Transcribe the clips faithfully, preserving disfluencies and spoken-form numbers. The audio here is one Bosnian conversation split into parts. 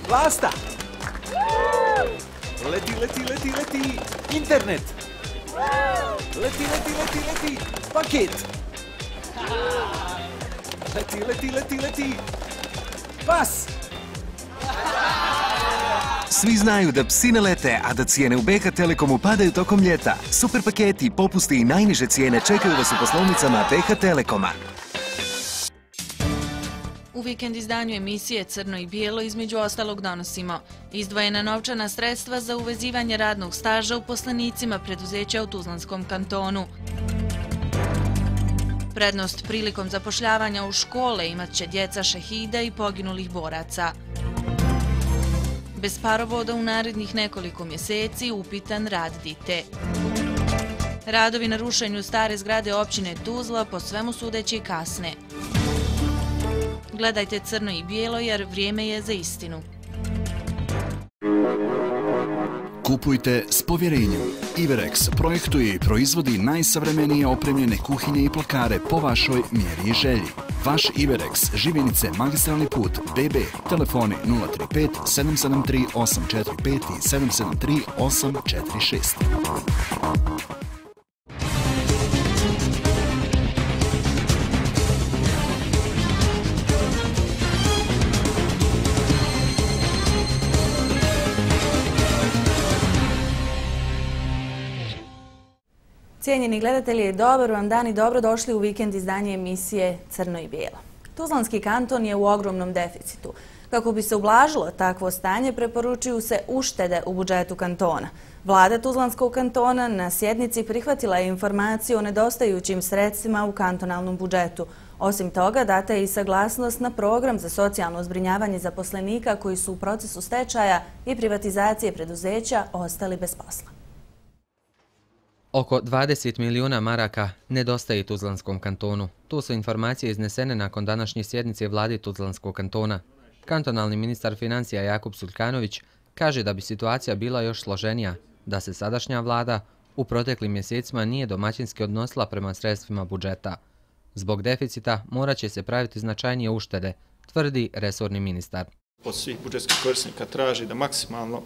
Vlasta! Leti, leti, leti, leti! Internet! Leti, leti, leti, leti! Paket! Leti, leti, leti, leti! Pas! Svi znaju da psi ne lete, a da cijene u B H Telekomu padaju tokom ljeta. Super paketi, popusti i najniže cijene čekaju vas u poslovnicama B H Telekoma. U vikend izdanju emisije Crno i bijelo između ostalog donosimo izdvojena novčana sredstva za uvezivanje radnog staža uposlenicima preduzeća u Tuzlanskom kantonu. Prednost prilikom zapošljavanja u škole imat će djeca šehida i poginulih boraca. Bez parovoda u narednih nekoliko mjeseci upitan rad dite. Radovi na rušenju stare zgrade općine Tuzla po svemu sudeći kasne. Gledajte Crno i bijelo jer vrijeme je za istinu. Kupujte s povjerenjem. Iverex projektuje i proizvodi najsavremenije opremljene kuhinje i plakare po vašoj mjeri i želji. Vaš Iverex, Živjenice, Magistralni put, B B, telefoni nula tri pet sedam sedam tri osam četiri pet i sedam sedam tri osam četiri šest. Cijenjeni gledatelji, dobar vam dan i dobrodošli u vikend izdanje emisije Crno i bijelo. Tuzlanski kanton je u ogromnom deficitu. Kako bi se ublažilo takvo stanje, preporučuju se uštede u budžetu kantona. Vlada Tuzlanskog kantona na sjednici prihvatila je informaciju o nedostajućim sredstvima u kantonalnom budžetu. Osim toga, data je i saglasnost na program za socijalno zbrinjavanje zaposlenika koji su u procesu stečaja i privatizacije preduzeća ostali bez posla. Oko dvadeset milijuna maraka nedostaje Tuzlanskom kantonu. Tu su informacije iznesene nakon današnje sjednice vlade Tuzlanskog kantona. Kantonalni ministar financija Jakub Sulkanović kaže da bi situacija bila još složenija, da se sadašnja vlada u proteklim mjesecima nije domaćinski odnosila prema sredstvima budžeta. Zbog deficita morat će se praviti značajnije uštede, tvrdi resorni ministar. Od svih budžetskih korisnika traži da maksimalno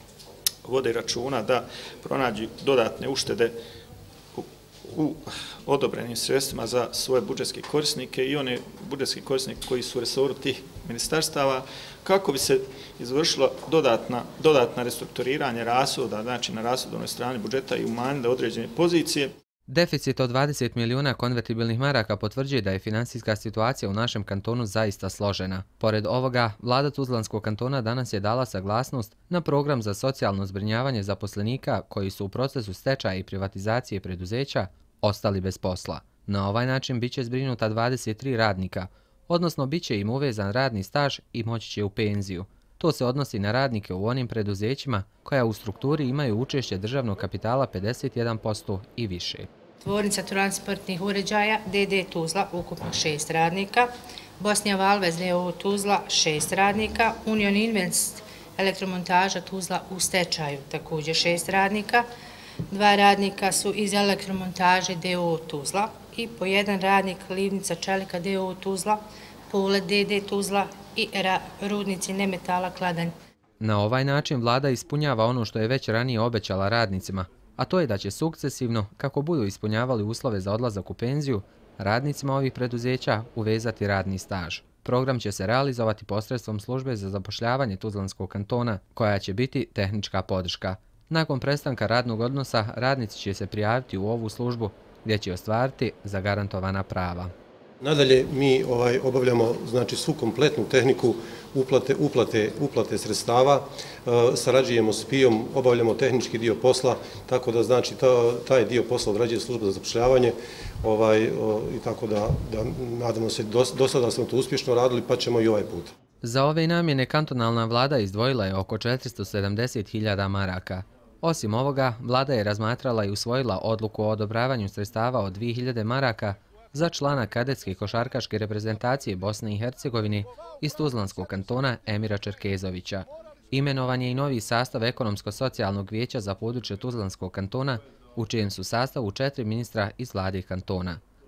vode računa da pronađu dodatne uštede u, u odobrenim sredstvima za svoje budžetske korisnike i one budžetski korisnike koji su u resoru tih ministarstava, kako bi se izvršilo dodatna, dodatna restrukturiranje rashoda, znači na rashodovnoj strani budžeta i umanjile određene pozicije. Deficit od dvadeset milijuna konvertibilnih maraka potvrđuje da je finansijska situacija u našem kantonu zaista složena. Pored ovoga, vlada Tuzlanskog kantona danas je dala saglasnost na program za socijalno zbrinjavanje zaposlenika koji su u procesu stečaja i privatizacije preduzeća ostali bez posla. Na ovaj način biće zbrinuta dvadeset tri radnika, odnosno biće im uvezan radni staž i moći će u penziju. To se odnosi na radnike u onim preduzećima koja u strukturi imaju učešće državnog kapitala pedeset jedan posto i više. Tvornica transportnih uređaja D D Tuzla ukupno šest radnika, Bosnija Valvez D O O Tuzla šest radnika, Union Invest elektromontaža Tuzla u stečaju također šest radnika, dva radnika su iz elektromontaže D O O Tuzla i po jedan radnik Livnica Čelika D O O Tuzla, Polet D D Tuzla i rudnici Nemetala Kladanj. Na ovaj način vlada ispunjava ono što je već ranije obećala radnicima, a to je da će sukcesivno, kako budu ispunjavali uslove za odlazak u penziju, radnicima ovih preduzeća uvezati radni staž. Program će se realizovati posredstvom službe za zapošljavanje Tuzlanskog kantona, koja će biti tehnička podrška. Nakon prestanka radnog odnosa, radnici će se prijaviti u ovu službu gdje će ostvariti zagarantovana prava. Nadalje, mi ovaj, obavljamo znači, svu kompletnu tehniku uplate, uplate, uplate sredstava, e, sarađujemo s P I-om, obavljamo tehnički dio posla, tako da znači ta, taj dio posla odrađuje služba za zapošljavanje ovaj, o, i tako da, da nadamo se, do, do sada smo to uspješno radili pa ćemo i ovaj put. Za ove namjene kantonalna vlada izdvojila je oko četiristo sedamdeset hiljada maraka. Osim ovoga, vlada je razmatrala i usvojila odluku o odobravanju sredstava od dvije hiljade maraka za člana kadetske košarkaške reprezentacije Bosne i Hercegovine iz Tuzlanskog kantona Emira Čerkezovića. Imenovan je i novi sastav ekonomsko-socijalnog vijeća za područje Tuzlanskog kantona, u čijem su sastavu četiri ministra iz vlade kantona.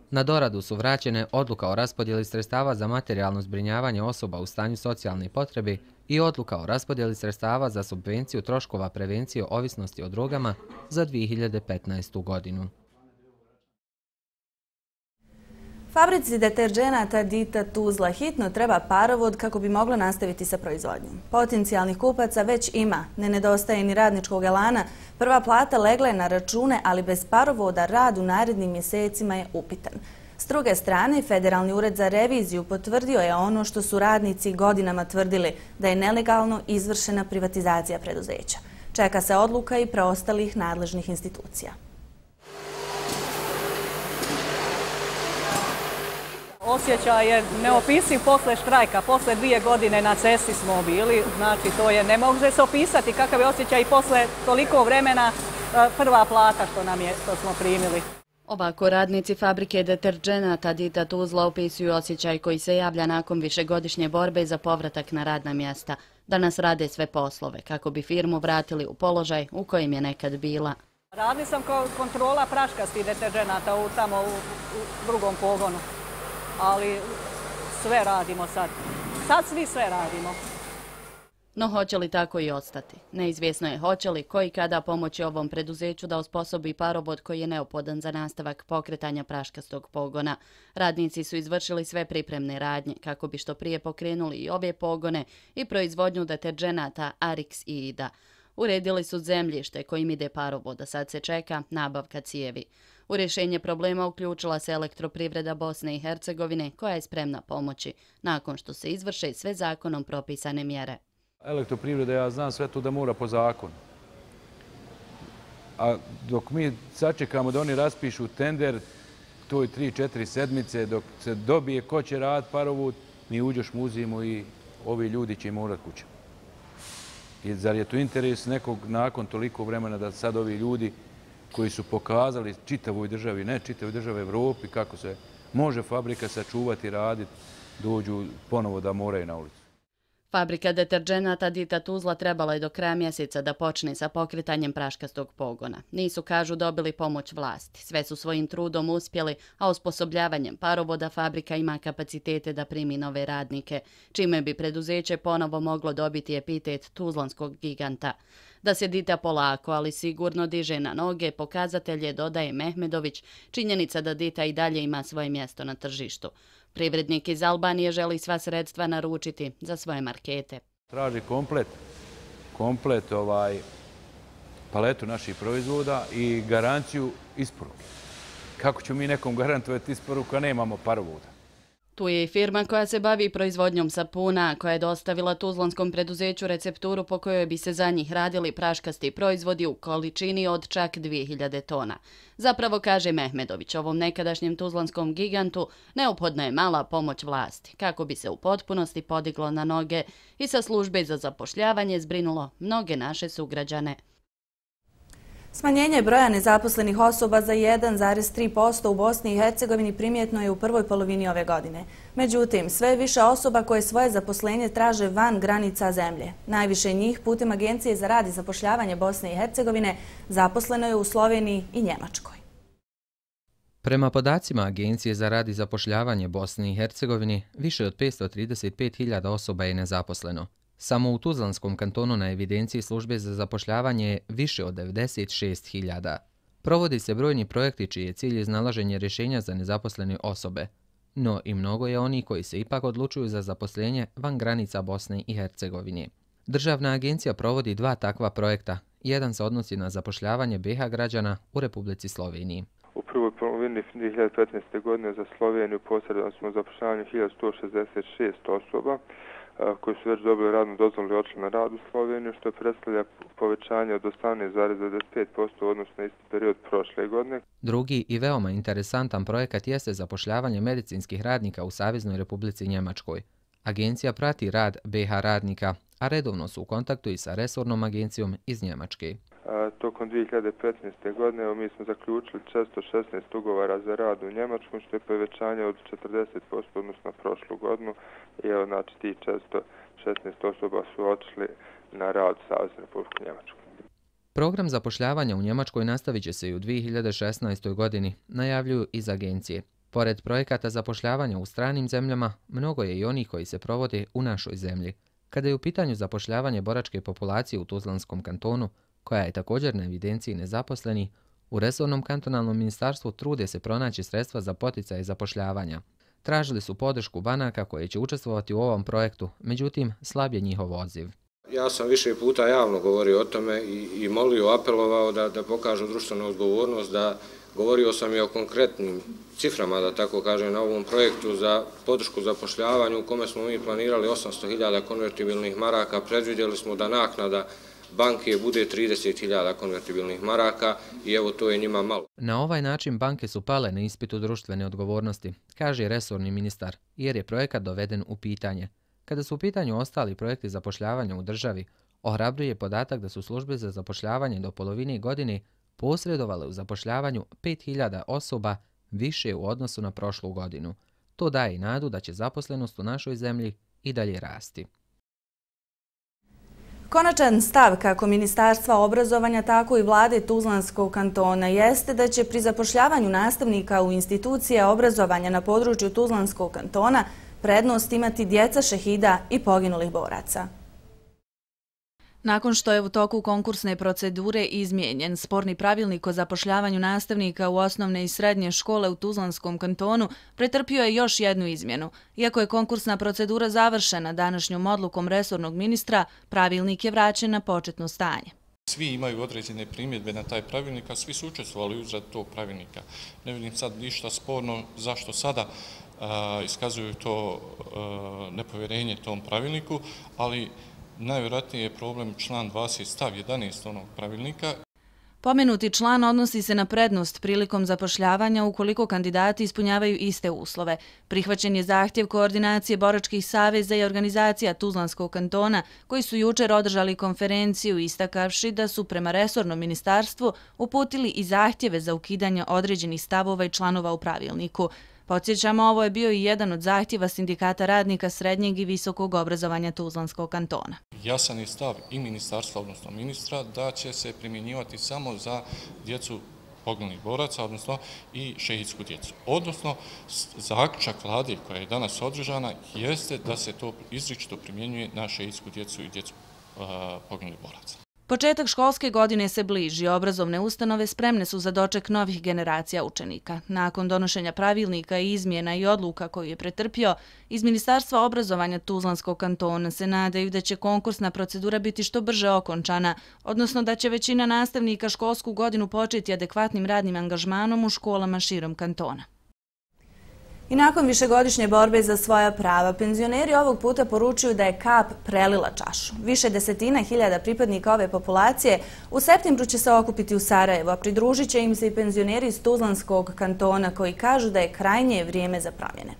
Na doradu su vraćene odluka o raspodjeli sredstava za materijalno zbrinjavanje osoba u stanju socijalne potrebe i odluka o raspodjeli sredstava za subvenciju troškova prevencije ovisnosti o drogama za dvije hiljade petnaestu. godinu. Fabrici deterđenata Dita Tuzla hitno treba parovod kako bi mogla nastaviti sa proizvodnjom. Potencijalnih kupaca već ima, ne nedostaje ni radničkog elana. Prva plata legla je na račune, ali bez parovoda rad u narednim mjesecima je upitan. S druge strane, Federalni ured za reviziju potvrdio je ono što su radnici godinama tvrdili, da je nelegalno izvršena privatizacija preduzeća. Čeka se odluka i preostalih nadležnih institucija. Osjećaj je neopisiv posle štrajka, posle dvije godine na cesti smo bili, znači to je, ne može se opisati kakav je osjećaj posle toliko vremena prva plata što nam je, što smo primili. Ovako radnici fabrike deterđenata Dita Tuzla opisuju osjećaj koji se javlja nakon višegodišnje borbe za povratak na radna mjesta. Danas rade sve poslove kako bi firmu vratili u položaj u kojem je nekad bila. Radili sam kao kontrola praškastih deterđenata u, tamo u, u drugom pogonu. Ali sve radimo sad. Sad svi sve radimo. No hoće li tako i ostati? Neizvjesno je hoće li koji kada pomoći ovom preduzeću da osposobi parovod koji je neophodan za nastavak pokretanja praškastog pogona. Radnici su izvršili sve pripremne radnje kako bi što prije pokrenuli i obje pogone i proizvodnju deterđenata Arix i Ida. Uredili su zemljište kojim ide parovod, a sad se čeka nabavka cijevi. U rješenje problema uključila se Elektroprivreda Bosne i Hercegovine koja je spremna pomoći nakon što se izvrše sve zakonom propisane mjere. Elektroprivreda, ja znam sve to da mora po zakonu. A dok mi sačekamo da oni raspišu tender, to je tri četiri sedmice, dok se dobije ko će rad parovod, mi uđeš mu uzimo i ovi ljudi će im morat kuće. I zar je to interes nekog nakon toliko vremena da sad ovi ljudi koji su pokazali čitavoj državi, ne čitavoj državi Evropi, kako se može fabrika sačuvati i raditi, dođu ponovo da moraju na ulicu. Fabrika deterđenata Dita Tuzla trebala je do kraja mjeseca da počne sa pokretanjem praškastog pogona. Nisu, kažu, dobili pomoć vlasti. Sve su svojim trudom uspjeli, a osposobljavanjem parovoda fabrika ima kapacitete da primi nove radnike, čime bi preduzeće ponovo moglo dobiti epitet tuzlanskog giganta. Da se Dita polako, ali sigurno diže na noge, pokazatelj je, dodaje Mehmedović, činjenica da Dita i dalje ima svoje mjesto na tržištu. Privrednik iz Albanije želi sva sredstva naručiti za svoje markete. Traži komplet, komplet ovaj, paletu naših proizvoda i garanciju isporuke. Kako ćemo mi nekom garantovati isporuku, a nemamo parovoda? Tu je i firma koja se bavi proizvodnjom sapuna, koja je dostavila tuzlanskom preduzeću recepturu po kojoj bi se za njih radili praškasti proizvodi u količini od čak dvije hiljade tona. Zapravo, kaže Mehmedović, ovom nekadašnjem tuzlanskom gigantu neophodna je mala pomoć vlasti, kako bi se u potpunosti podiglo na noge i sa službe za zapošljavanje zbrinulo mnoge naše sugrađane. Smanjenje broja nezaposlenih osoba za jedan zarez tri posto u Bosni i Hercegovini primjetno je u prvoj polovini ove godine. Međutim, sve više osoba koje svoje zaposlenje traže van granica zemlje. Najviše njih putem Agencije za rad i zapošljavanje Bosne i Hercegovine zaposleno je u Sloveniji i Njemačkoj. Prema podacima Agencije za rad i zapošljavanje Bosne i Hercegovine, više od petsto trideset pet hiljada osoba je nezaposleno. Samo u Tuzlanskom kantonu na evidenciji službe za zapošljavanje je više od devedeset šest hiljada. Provodi se brojni projekti čiji je cilj iznalaženje rješenja za nezaposlene osobe. No i mnogo je oni koji se ipak odlučuju za zaposlenje van granica Bosne i Hercegovine. Državna agencija provodi dva takva projekta. Jedan se odnosi na zapošljavanje be ha građana u Republici Sloveniji. U prvoj polovini dvije hiljade petnaeste. godine za Sloveniju posredovali smo zapošljavanje hiljadu sto šezdeset šest osoba koji su već dobili radnu dozvolu i odšli na rad u Sloveniju, što predstavlja povećanje od osamnaest zarez devedeset pet posto u odnosu na isti period prošle godine. Drugi i veoma interesantan projekat jeste zapošljavanje medicinskih radnika u Saveznoj Republici Njemačkoj. Agencija prati rad be ha radnika, a redovno su u kontaktu i sa resornom agencijom iz Njemačke. A, tokom dvije hiljade petnaeste. godine evo, mi smo zaključili četiristo šesnaest ugovora za rad u Njemačkom, što je povećanje od četrdeset posto odnosno na prošlu godinu. I evo, znači, ti četiristo šesnaest osoba su otišli na rad u Saveznoj Republici Njemačkoj. Program zapošljavanja u Njemačkoj nastavit će se i u dvije hiljade šesnaestoj. godini, najavljuju iz agencije. Pored projekata zapošljavanja u stranim zemljama, mnogo je i onih koji se provode u našoj zemlji. Kada je u pitanju zapošljavanje boračke populacije u Tuzlanskom kantonu, koja je također na evidenciji nezaposlenih, u resornom kantonalnom ministarstvu trude se pronaći sredstva za poticaje zapošljavanja. Tražili su podršku banaka koje će učestvovati u ovom projektu, međutim, slab je njihov odziv. Ja sam više puta javno govorio o tome i, i molio, apelovao da, da pokažu društvenu odgovornost, da govorio sam i o konkretnim ciframa, da tako kažem, na ovom projektu za podršku zapošljavanju u kome smo mi planirali osamsto hiljada konvertibilnih maraka, predvidjeli smo da naknada banke bude trideset hiljada konvertibilnih maraka i evo to je njima malo. Na ovaj način banke su pale na ispitu društvene odgovornosti, kaže resorni ministar, jer je projekat doveden u pitanje. Kada su u pitanju ostali projekti zapošljavanja u državi, ohrabruje podatak da su službe za zapošljavanje do polovine godine posredovale u zapošljavanju pet hiljada osoba više u odnosu na prošlu godinu. To daje i nadu da će zaposlenost u našoj zemlji i dalje rasti. Konačan stav kako Ministarstva obrazovanja, tako i vlade Tuzlanskog kantona jeste da će pri zapošljavanju nastavnika u institucije obrazovanja na području Tuzlanskog kantona prednost imati djeca šehida i poginulih boraca. Nakon što je u toku konkursne procedure izmijenjen sporni pravilnik o zapošljavanju nastavnika u osnovne i srednje škole u Tuzlanskom kantonu, pretrpio je još jednu izmjenu. Iako je konkursna procedura završena današnjom odlukom resornog ministra, pravilnik je vraćen na početno stanje. Svi imaju određene primjedbe na taj pravilnik, a svi su učestvovali u izradi tog pravilnika. Ne vidim sad ništa sporno zašto sada a, iskazuju to a, nepovjerenje tom pravilniku, ali najvjerojatnije je problem član dvadeset stav jedanaest onog pravilnika. Pomenuti član odnosi se na prednost prilikom zapošljavanja ukoliko kandidati ispunjavaju iste uslove. Prihvaćen je zahtjev koordinacije boračkih saveza i organizacija Tuzlanskog kantona, koji su jučer održali konferenciju istakavši da su prema resornom ministarstvu uputili i zahtjeve za ukidanje određenih stavova i članova u pravilniku. Podsjećamo, ovo je bio i jedan od zahtjeva sindikata radnika srednjeg i visokog obrazovanja Tuzlanskog kantona. Jasan je stav i ministarstva, odnosno ministra, da će se primjenjivati samo za djecu poginulih boraca, odnosno i šehidsku djecu. Odnosno, zaključak vlade koja je danas održana jeste da se to izričito primjenjuje na šehidsku djecu i djecu poginulih boraca. Početak školske godine se bliži, obrazovne ustanove spremne su za doček novih generacija učenika. Nakon donošenja pravilnika i izmjena i odluka koju je pretrpio, iz Ministarstva obrazovanja Tuzlanskog kantona se nadaju da će konkursna procedura biti što brže okončana, odnosno da će većina nastavnika školsku godinu početi adekvatnim radnim angažmanom u školama širom kantona. I nakon višegodišnje borbe za svoja prava, penzioneri ovog puta poručuju da je kap prelila čašu. Više desetina hiljada pripadnika ove populacije u septembru će se okupiti u Sarajevo, a pridružit će im se i penzioneri iz Tuzlanskog kantona koji kažu da je krajnje vrijeme za promjene.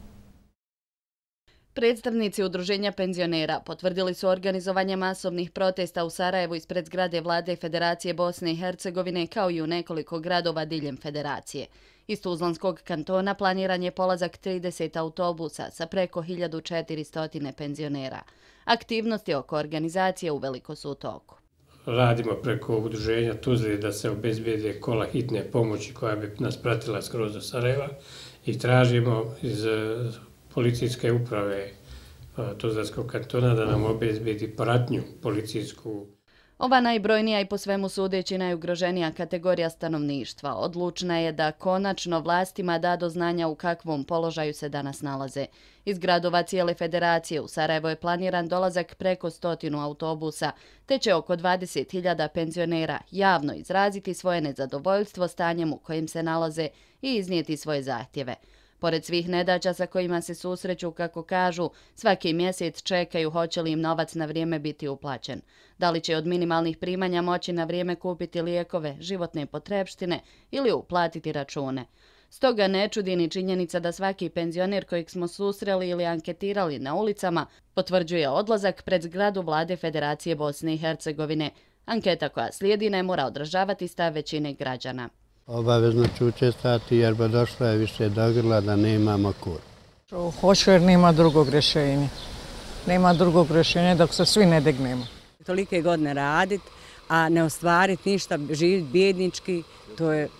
Predstavnici Udruženja penzionera potvrdili su organizovanje masovnih protesta u Sarajevu ispred zgrade vlade Federacije Bosne i Hercegovine kao i u nekoliko gradova diljem Federacije. Iz Tuzlanskog kantona planiran je polazak trideset autobusa sa preko hiljadu četiristo penzionera. Aktivnosti oko organizacije uveliko su u toku. Radimo preko Udruženja Tuzli da se obezbijede kola hitne pomoći koja bi nas pratila skroz do Sarajeva i tražimo iz policijske uprave Tuzlanskog kantona da nam obezbijedi pratnju policijsku. Ova najbrojnija i po svemu sudeći najugroženija kategorija stanovništva odlučna je da konačno vlastima da do znanja u kakvom položaju se danas nalaze. Iz gradova cijele federacije u Sarajevo je planiran dolazak preko stotinu autobusa, te će oko dvadeset hiljada penzionera javno izraziti svoje nezadovoljstvo stanjem u kojem se nalaze i iznijeti svoje zahtjeve. Pored svih nedaća sa kojima se susreću, kako kažu, svaki mjesec čekaju hoće li im novac na vrijeme biti uplaćen. Da li će od minimalnih primanja moći na vrijeme kupiti lijekove, životne potrepštine ili uplatiti račune. Stoga ne čudi ni činjenica da svaki penzioner kojeg smo susreli ili anketirali na ulicama potvrđuje odlazak pred zgradu vlade Federacije Bosne i Hercegovine. Anketa koja slijedi ne mora odražavati stav većine građana. Obavezno ću učestvati jer bi došlo je više do grla da nemamo kur. Hoću jer nema drugog rješenja. Nema drugog rješenja dok se svi ne dignemo. Tolike godine raditi, a ne ostvariti ništa, živjeti bjednički, to je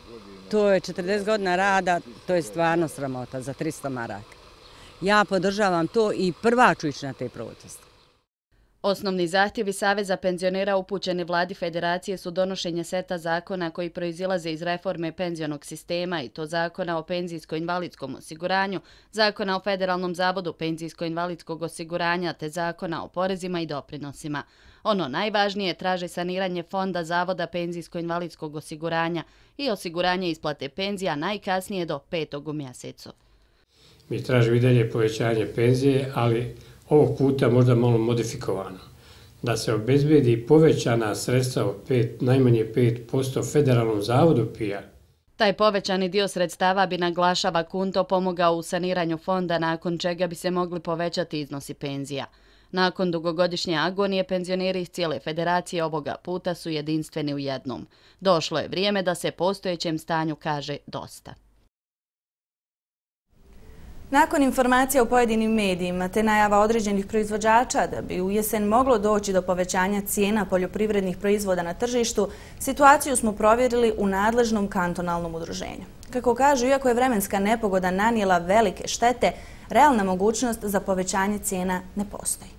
to je četrdeset godina rada, to je stvarno sramota za tristo maraka. Ja podržavam to i prva ću ići na te proteste. Osnovni zahtjevi Saveza penzionera upućeni vladi Federacije su donošenje seta zakona koji proizilaze iz reforme penzionog sistema i to zakona o penzijsko-invalidskom osiguranju, zakona o Federalnom zavodu penzijsko-invalidskog osiguranja te zakona o porezima i doprinosima. Ono najvažnije traže saniranje fonda Zavoda penzijsko-invalidskog osiguranja i osiguranje isplate penzija najkasnije do petog u mjesecu. Mi tražimo i dalje povećanje penzije, ali ovog puta možda malo modifikovano. Da se obezbedi povećana sredstva od najmanje pet posto Federalnom zavodu P I A. Taj povećani dio sredstava bi, naglašava Kunto, pomogao u saniranju fonda, nakon čega bi se mogli povećati iznosi penzija. Nakon dugogodišnje agonije, penzioneri iz cijele federacije ovoga puta su jedinstveni u jednom. Došlo je vrijeme da se postojećem stanju kaže dosta. Nakon informacija u pojedinim medijima te najava određenih proizvođača da bi u jesen moglo doći do povećanja cijena poljoprivrednih proizvoda na tržištu, situaciju smo provjerili u nadležnom kantonalnom udruženju. Kako kažu, iako je vremenska nepogoda nanijela velike štete, realna mogućnost za povećanje cijena ne postoji.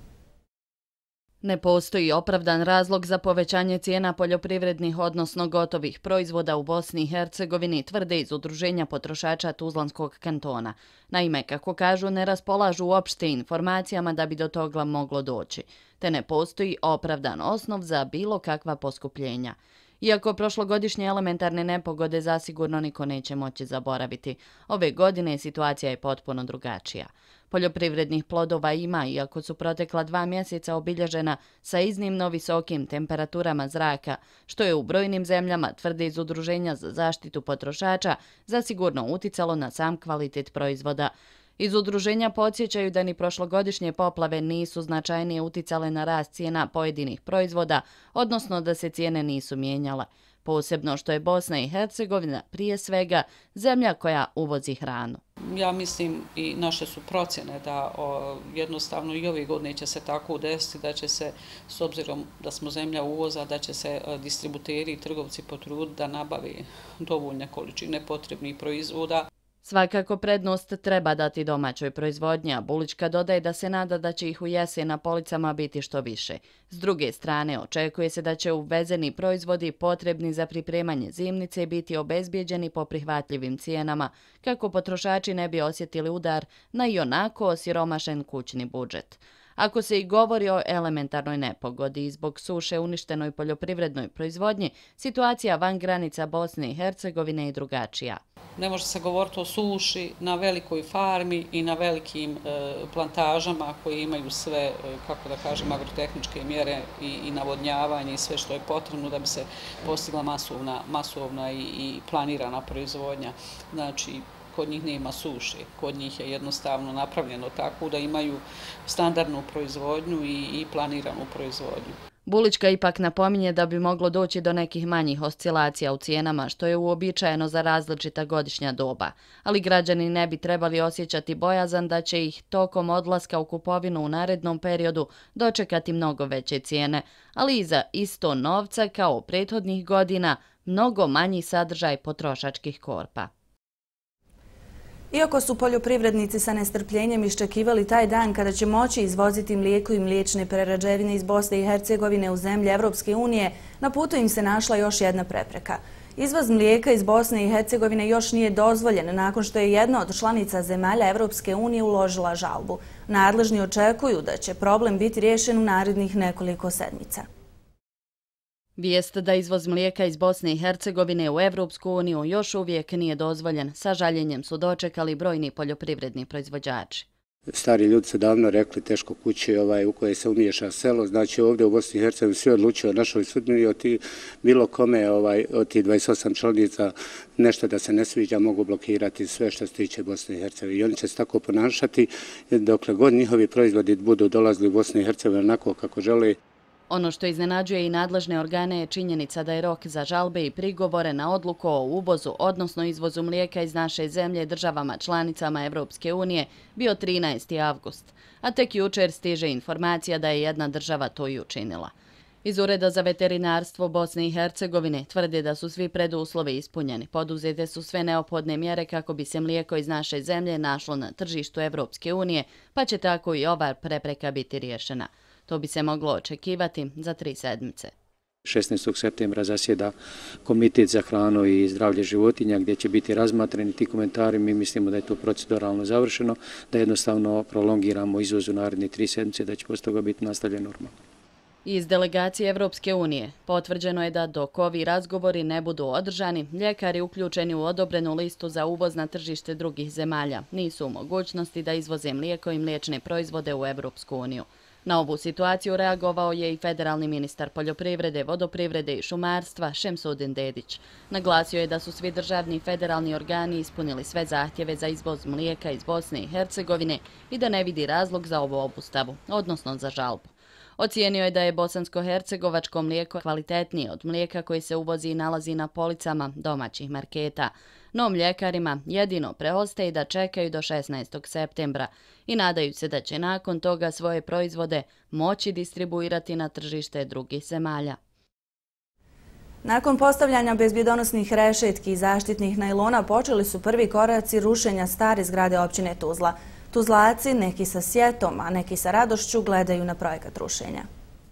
Ne postoji opravdan razlog za povećanje cijena poljoprivrednih, odnosno gotovih proizvoda u Bosni i Hercegovini, tvrde iz Udruženja potrošača Tuzlanskog kantona. Naime, kako kažu, ne raspolažu uopšte informacijama da bi do toga moglo doći, te ne postoji opravdan osnov za bilo kakva poskupljenja. Iako prošlogodišnje elementarne nepogode zasigurno niko neće moći zaboraviti, ove godine situacija je potpuno drugačija. Poljoprivrednih plodova ima, iako su protekla dva mjeseca obilježena sa iznimno visokim temperaturama zraka, što je u brojnim zemljama, tvrde iz Udruženja za zaštitu potrošača, zasigurno uticalo na sam kvalitet proizvoda. Iz udruženja podsjećaju da ni prošlogodišnje poplave nisu značajnije uticale na rast cijena pojedinih proizvoda, odnosno da se cijene nisu mijenjale. Posebno što je Bosna i Hercegovina prije svega zemlja koja uvozi hranu. Ja mislim i naše su procjene da o, jednostavno i ove godine će se tako desiti, da će se, s obzirom da smo zemlja uvoza, da će se distributeri i trgovci potruditi da nabavi dovoljne količine potrebnih proizvoda. Svakako prednost treba dati domaćoj proizvodnji, a Bulička dodaje da se nada da će ih u jesen na policama biti što više. S druge strane, očekuje se da će uvezeni proizvodi potrebni za pripremanje zimnice biti obezbijeđeni po prihvatljivim cijenama, kako potrošači ne bi osjetili udar na ionako osiromašen kućni budžet. Ako se i govori o elementarnoj nepogodi i zbog suše uništenoj poljoprivrednoj proizvodnji, situacija van granica Bosne i Hercegovine je drugačija. Ne može se govoriti o suši na velikoj farmi i na velikim e, plantažama koji imaju sve, e, kako da kažem, agrotehničke mjere i, i navodnjavanje i sve što je potrebno da bi se postigla masovna, masovna i, i planirana proizvodnja. Znači, kod njih nema suše, kod njih je jednostavno napravljeno tako da imaju standardnu proizvodnju i, i planiranu proizvodnju. Bulička ipak napominje da bi moglo doći do nekih manjih oscilacija u cijenama, što je uobičajeno za različita godišnja doba, ali građani ne bi trebali osjećati bojazan da će ih tokom odlaska u kupovinu u narednom periodu dočekati mnogo veće cijene, ali i za isto novca kao prethodnih godina mnogo manji sadržaj potrošačkih korpa. Iako su poljoprivrednici sa nestrpljenjem iščekivali taj dan kada će moći izvoziti mlijeko i mliječne prerađevine iz Bosne i Hercegovine u zemlje Evropske unije, na putu im se našla još jedna prepreka. Izvoz mlijeka iz Bosne i Hercegovine još nije dozvoljen nakon što je jedna od članica zemalja Evropske unije uložila žalbu. Nadležni očekuju da će problem biti riješen u narednih nekoliko sedmica. Vijest da izvoz mlijeka iz Bosne i Hercegovine u Evropsku uniju još uvijek nije dozvoljen, sa žaljenjem su dočekali brojni poljoprivredni proizvođači. Stari ljudi su davno rekli teško kući ovaj, u koje se umiješa selo, znači ovdje u Bosni i Hercegovini svi odlučuju o našoj sudbini, od ti, bilo kome ovaj, od tih dvadeset osam članica nešto da se ne sviđa mogu blokirati sve što se tiče Bosne i Hercegovine. I oni će se tako ponašati dokle god njihovi proizvodi budu dolazili u Bosnu i Hercegovinu onako kako žele. Ono što iznenađuje i nadležne organe je činjenica da je rok za žalbe i prigovore na odluku o uvozu, odnosno izvozu mlijeka iz naše zemlje državama članicama Evropske unije bio trinaesti avgust, a tek jučer stiže informacija da je jedna država to i učinila. Iz Ureda za veterinarstvo Bosne i Hercegovine tvrde da su svi preduslovi ispunjeni. Poduzete su sve neophodne mjere kako bi se mlijeko iz naše zemlje našlo na tržištu Evropske unije, pa će tako i ova prepreka biti riješena. To bi se moglo očekivati za tri sedmice. šesnaestog septembra zasjeda Komitet za hranu i zdravlje životinja gdje će biti razmatrani ti komentari. Mi mislimo da je to proceduralno završeno, da jednostavno prolongiramo izvoz u naredne tri sedmice, da će posle toga biti nastavljeno normalno. Iz delegacije Evropske unije potvrđeno je da dok ovi razgovori ne budu održani, ljekari uključeni u odobrenu listu za uvoz na tržište drugih zemalja nisu u mogućnosti da izvoze mlijeko i mliječne proizvode u Evropsku uniju. Na ovu situaciju reagovao je i federalni ministar poljoprivrede, vodoprivrede i šumarstva Šemsudin Dedić. Naglasio je da su svi državni i federalni organi ispunili sve zahtjeve za izvoz mlijeka iz Bosne i Hercegovine i da ne vidi razlog za ovu obustavu, odnosno za žalbu. Ocijenio je da je bosansko-hercegovačko mlijeko kvalitetnije od mlijeka koji se uvozi i nalazi na policama domaćih marketa. No mljekarima jedino preostaje da čekaju do šesnaestog septembra i nadaju se da će nakon toga svoje proizvode moći distribuirati na tržište drugih zemalja. Nakon postavljanja bezbjedonosnih rešetki i zaštitnih najlona počeli su prvi koraci rušenja stare zgrade općine Tuzla. Tuzlaci, neki sa sjetom, a neki sa radošću, gledaju na projekat rušenja.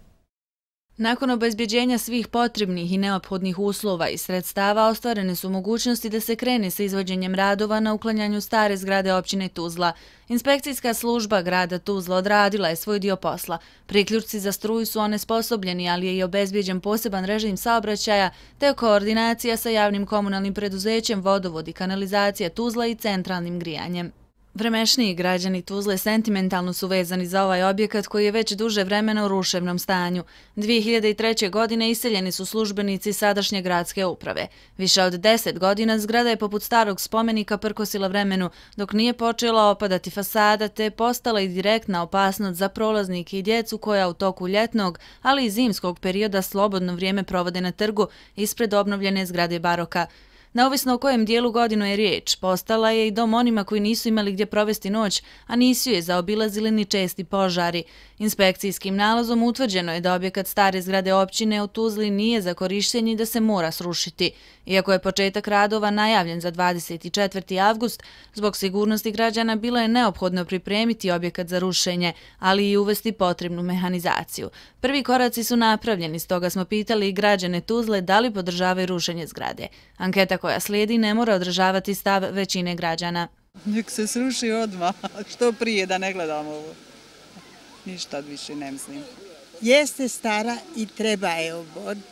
Nakon obezbjeđenja svih potrebnih i neophodnih uslova i sredstava, ostvarene su mogućnosti da se krene sa izvođenjem radova na uklanjanju stare zgrade općine Tuzla. Inspekcijska služba grada Tuzla odradila je svoj dio posla. Priključci za struju su onesposobljeni, ali je i obezbjeđen poseban režim saobraćaja te koordinacija sa javnim komunalnim preduzećem Vodovod i kanalizacija Tuzla i centralnim grijanjem. Vremešniji građani Tuzle sentimentalno su vezani za ovaj objekat koji je već duže vremena u ruševnom stanju. dvije hiljade treće. godine iseljeni su službenici sadašnje gradske uprave. Više od deset godina zgrada je poput starog spomenika prkosila vremenu, dok nije počela opadati fasada te je postala i direktna opasnost za prolaznike i djecu koja u toku ljetnog, ali i zimskog perioda slobodno vrijeme provode na trgu ispred obnovljene zgrade baroka. Neovisno o kojem dijelu godinu je riječ, postala je i dom onima koji nisu imali gdje provesti noć, a nisu je zaobilazili ni česti požari. Inspekcijskim nalazom utvrđeno je da objekat stare zgrade općine u Tuzli nije za korištenje i da se mora srušiti. Iako je početak radova najavljen za dvadeset četvrti avgust, zbog sigurnosti građana bilo je neophodno pripremiti objekat za rušenje, ali i uvesti potrebnu mehanizaciju. Prvi koraci su napravljeni, stoga smo pitali i građane Tuzle da li podržavaju rušenje zgrade. Anketa koja slijedi ne mora održavati stav većine građana. Nek se sruši odmah, što prije da ne gledamo ovo. Ništa više ne mislim. Jeste stara i treba je oboditi.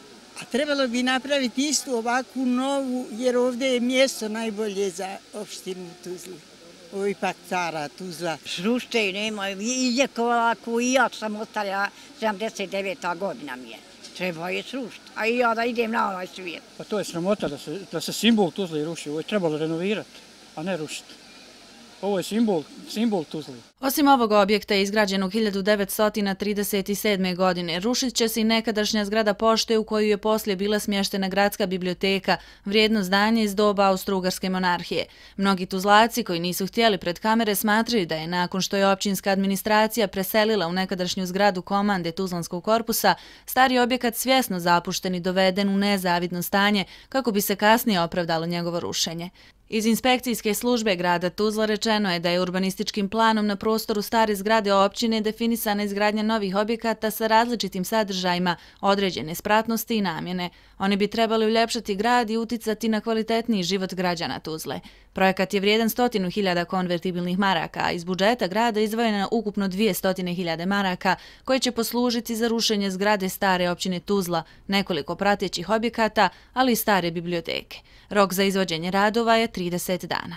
A trebalo bi napraviti istu ovakvu novu, jer ovdje je mjesto najbolje za opštinu Tuzlu. Ovo je ipak stara Tuzla. Srušte nema, izljekovala ako i ja sam ostala, sedamdeset deveta godina mi je. Treba je srušiti, a i ja da idem na onaj svijet. Pa to je sramota da se, da se simbol Tuzle ruši, ovo je trebalo renovirati, a ne rušiti. Ovo je simbol, simbol Tuzle. Osim ovog objekta izgrađenog hiljadu devetsto trideset sedme. godine, rušit će se i nekadašnja zgrada pošte u koju je poslije bila smještena gradska biblioteka, vrijedno zdanje iz doba Austro-Ugarske monarhije. Mnogi Tuzlaci koji nisu htjeli pred kamere smatraju da je nakon što je općinska administracija preselila u nekadašnju zgradu komande Tuzlanskog korpusa, stari objekat svjesno zapušten i doveden u nezavidno stanje kako bi se kasnije opravdalo njegovo rušenje. Iz inspekcijske službe grada Tuzla rečeno je da je urbanističkim planom na prostoru stare zgrade općine definisana izgradnja novih objekata sa različitim sadržajima, određene spratnosti i namjene. Oni bi trebali uljepšati grad i uticati na kvalitetniji život građana Tuzle. Projekat je vrijedan stotinu hiljada konvertibilnih maraka, a iz budžeta grada izdvojeno ukupno dvije stotine hiljade maraka, koje će poslužiti za rušenje zgrade stare općine Tuzla, nekoliko pratećih objekata, ali i stare biblioteke. Rok za izvođenje radova je trideset dana.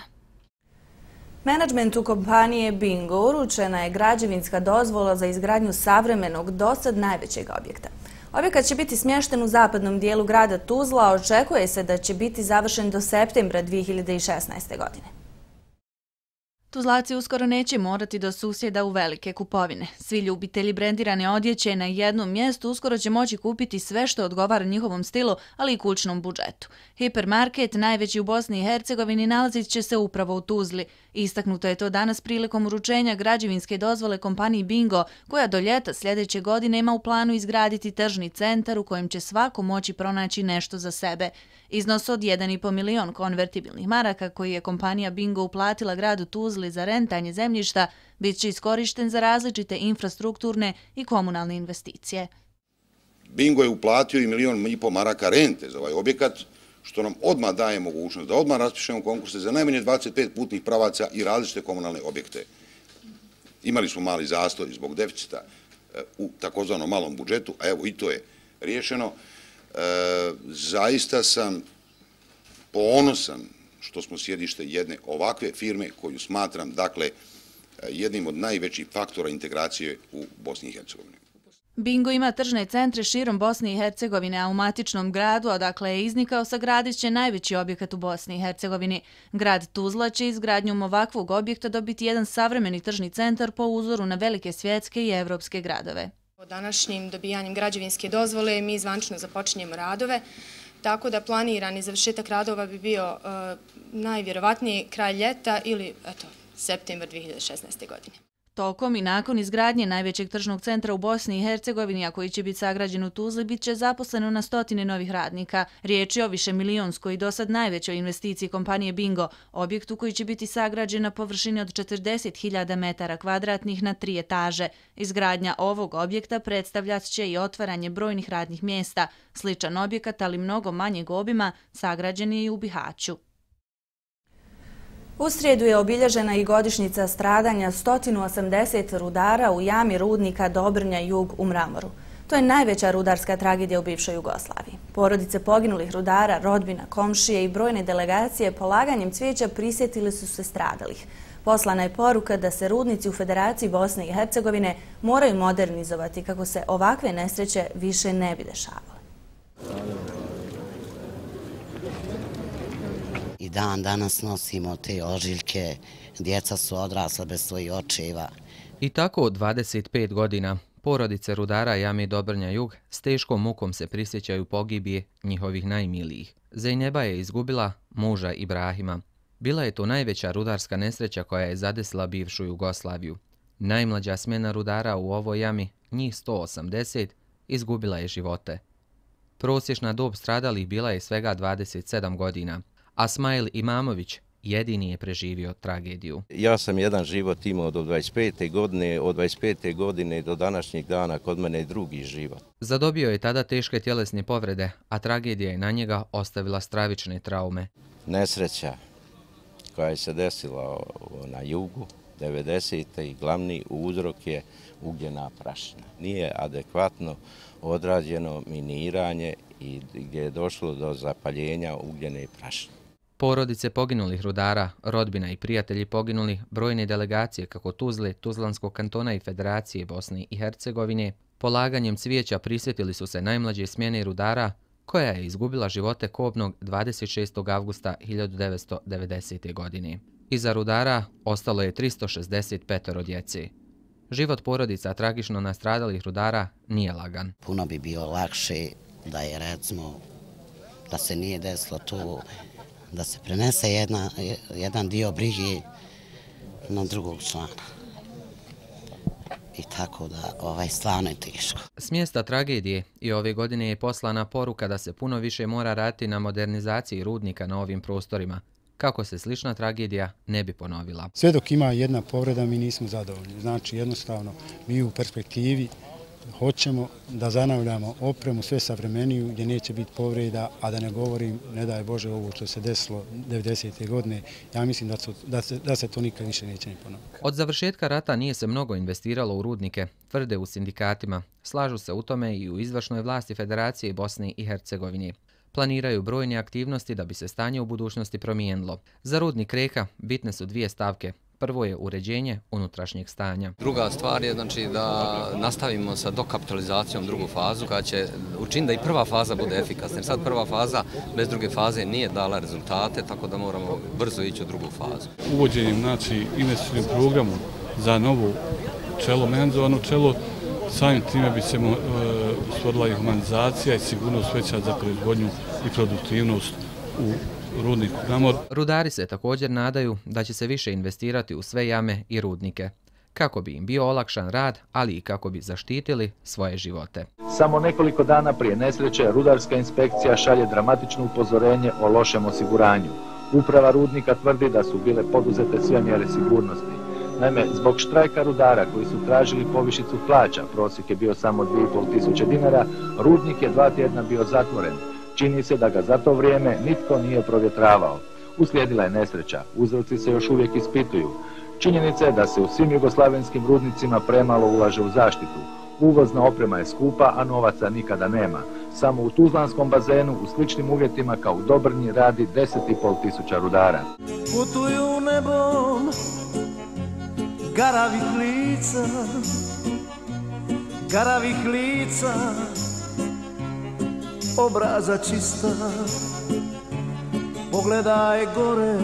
Menadžmentu kompanije Bingo uručena je građevinska dozvola za izgradnju savremenog, dosad najvećeg objekta. Objekat će biti smješten u zapadnom dijelu grada Tuzla, a očekuje se da će biti završen do septembra dvije hiljade šesnaeste. godine. Tuzlaci uskoro neće morati do susjeda u velike kupovine. Svi ljubitelji brendirane odjeće na jednom mjestu uskoro će moći kupiti sve što odgovara njihovom stilu, ali i kućnom budžetu. Hipermarket, najveći u Bosni i Hercegovini, nalazit će se upravo u Tuzli. Istaknuto je to danas prilikom uručenja građevinske dozvole kompaniji Bingo, koja do ljeta sljedeće godine ima u planu izgraditi tržni centar u kojem će svako moći pronaći nešto za sebe. Iznos od jedan i po milion konvertibilnih maraka koji je kompanija Bingo uplatila gradu Tuzli za rentanje zemljišta bit će iskorišten za različite infrastrukturne i komunalne investicije. Bingo je uplatio i milion i po maraka rente za ovaj objekat, što nam odmah daje mogućnost da odmah raspišemo konkurse za najmanje dvadeset pet putnih pravaca i različite komunalne objekte. Imali smo mali zastoj zbog deficita u takozvanom malom budžetu, a evo i to je riješeno. E, zaista sam ponosan što smo sjedište jedne ovakve firme koju smatram, dakle, jednim od najvećih faktora integracije u Bosni i Hercegovini. Bingo ima tržne centre širom Bosne i Hercegovine, a u matičnom gradu, odakle je iznikao, sagradit će najveći objekat u Bosni i Hercegovini. Grad Tuzla će izgradnjom ovakvog objekta dobiti jedan savremeni tržni centar po uzoru na velike svjetske i evropske gradove. Današnjim dobijanjem građevinske dozvole mi zvanično započinjemo radove, tako da planirani završetak radova bi bio uh, najvjerovatniji kraj ljeta ili eto, septembar dvije hiljade šesnaeste. godine. Tokom i nakon izgradnje najvećeg tržnog centra u Bosni i Hercegovini, a koji će biti sagrađen u Tuzli, bit će zaposleno na stotine novih radnika. Riječ je o više milionskoj i dosad najvećoj investiciji kompanije Bingo, objektu koji će biti sagrađen na površini od četrdeset hiljada metara kvadratnih na tri etaže. Izgradnja ovog objekta predstavljat će i otvaranje brojnih radnih mjesta. Sličan objekat, ali mnogo manjeg obima, sagrađen je i u Bihaću. U srijedu je obilježena i godišnjica stradanja sto osamdeset rudara u jami rudnika Dobrnja Jug u Mramoru. To je najveća rudarska tragedija u bivšoj Jugoslaviji. Porodice poginulih rudara, rodbina, komšije i brojne delegacije polaganjem cvijeća prisjetili su se stradalih. Poslana je poruka da se rudnici u Federaciji Bosne i Hercegovine moraju modernizovati kako se ovakve nesreće više ne bi dešavale. I dan danas nosimo te ožiljke, djeca su odrasla bez svojih očeva. I tako od dvadeset pet godina porodice rudara jame Dobrnja Jug s teškom mukom se prisjećaju pogibije njihovih najmilijih. Zejneba je izgubila muža Ibrahima. Bila je to najveća rudarska nesreća koja je zadesila bivšu Jugoslaviju. Najmlađa smjena rudara u ovoj jami, njih sto osamdeset, izgubila je živote. Prosječna dob stradalih bila je svega dvadeset sedam godina. Asmail Imamović jedini je preživio tragediju. Ja sam jedan život imao do dvadeset pete. godine, od dvadeset pete. godine do današnjeg dana kod mene je drugi život. Zadobio je tada teške tjelesne povrede, a tragedija je na njega ostavila stravične traume. Nesreća koja je se desila na jugu devedesete. i glavni uzrok je ugljena prašina. Nije adekvatno odrađeno miniranje i gdje je došlo do zapaljenja ugljene prašine. Porodice poginulih rudara, rodbina i prijatelji poginulih, brojne delegacije kako Tuzle, Tuzlanskog kantona i Federacije Bosne i Hercegovine, polaganjem cvijeća prisjetili su se najmlađe smjene rudara koja je izgubila živote kobnog dvadeset šestog avgusta hiljadu devetsto devedesete. godine. Iza rudara ostalo je tristo šezdeset pet djece. Život porodica tragično nastradalih rudara nije lagan. Puno bi bio lakše da je, recimo, da se nije desilo to, da se prenese jedna, jedan dio brige na drugog člana. I tako da ovaj stvarno je teško. S mjesta tragedije i ove godine je poslana poruka da se puno više mora raditi na modernizaciji rudnika na ovim prostorima, kako se slična tragedija ne bi ponovila. Sve dok ima jedna povreda mi nismo zadovoljni. Znači jednostavno mi u perspektivi hoćemo da zanavljamo opremu sve savremeniju gdje neće biti povreda, a da ne govorim, ne daj Bože, ovo što se desilo devedesete. godine, ja mislim da, su, da, se, da se to nikad više neće ni ponoviti. Od završetka rata nije se mnogo investiralo u rudnike, tvrde u sindikatima. Slažu se u tome i u izvršnoj vlasti Federacije Bosne i Hercegovine. Planiraju brojne aktivnosti da bi se stanje u budućnosti promijenilo. Za rudnik Reka bitne su dvije stavke. prvo je uređenje unutrašnjeg stanja. Druga stvar je znači, da nastavimo sa dokapitalizacijom drugu fazu koja će učiniti da i prva faza bude efikasna. Jer sad prva faza bez druge faze nije dala rezultate, tako da moramo brzo ići u drugu fazu. Uvođenjem znači, investicijnog programu za novu čelo, menadžovano čelo, samim time bi se stvorila i humanizacija i sigurnost veća za proizvodnju i produktivnost u rudniku Gramor. Rudari se također nadaju da će se više investirati u sve jame i rudnike, kako bi im bio olakšan rad, ali i kako bi zaštitili svoje živote. Samo nekoliko dana prije nesreće rudarska inspekcija šalje dramatično upozorenje o lošem osiguranju. Uprava rudnika tvrdi da su bile poduzete sve mjere sigurnosti. Naime, zbog štrajka rudara koji su tražili povišicu plaća, prosjek je bio samo dvije i pol tisuće dinara, rudnik je dva tjedna bio zatvoren. Čini se da ga za to vrijeme nitko nije provjetravao. Uslijedila je nesreća, uzroci se još uvijek ispituju. Činjenica je da se u svim jugoslavenskim rudnicima premalo ulaže u zaštitu. Uvozna oprema je skupa, a novaca nikada nema. Samo u Tuzlanskom bazenu u sličnim uvjetima kao u Dobrnji radi deset i pol tisuća rudara. Putuju nebom garavih lica, garavih lica, obraza čista, pogledaj gore,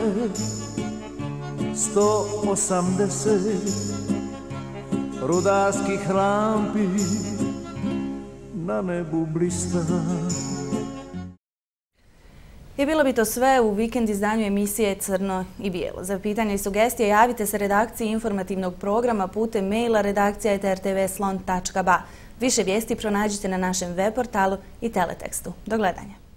sto osamdeset rudarskih lampi na nebu blista. I bilo bi to sve u vikend izdanju emisije Crno i bijelo. Za pitanje i sugestije javite se redakciji informativnog programa putem maila redakcija et er te ve slon tačka ba. Više vijesti pronađite na našem web portalu i teletekstu. Do gledanja.